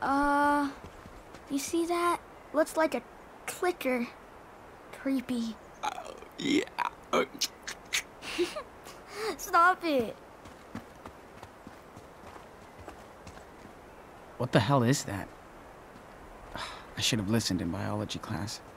You see that? Looks like a clicker. Creepy. Yeah. Stop it. What the hell is that? I should have listened in biology class.